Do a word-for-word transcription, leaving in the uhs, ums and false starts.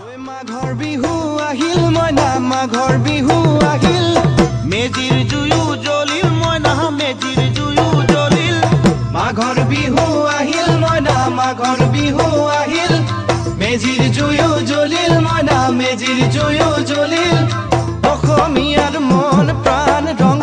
মাঘৰ বিহু আহিল মইনা মাঘৰ বিহু আহিল মেজিৰ জুয়ো জ্বলিল মইনা মেজিৰ জুয়ো জ্বলিল মাঘৰ বিহু আহিল মইনা মাঘৰ বিহু আহিল মেজিৰ জুয়ো জ্বলিল মইনা মেজিৰ জুয়ো জ্বলিল অসমীয়াৰ মন প্ৰাণ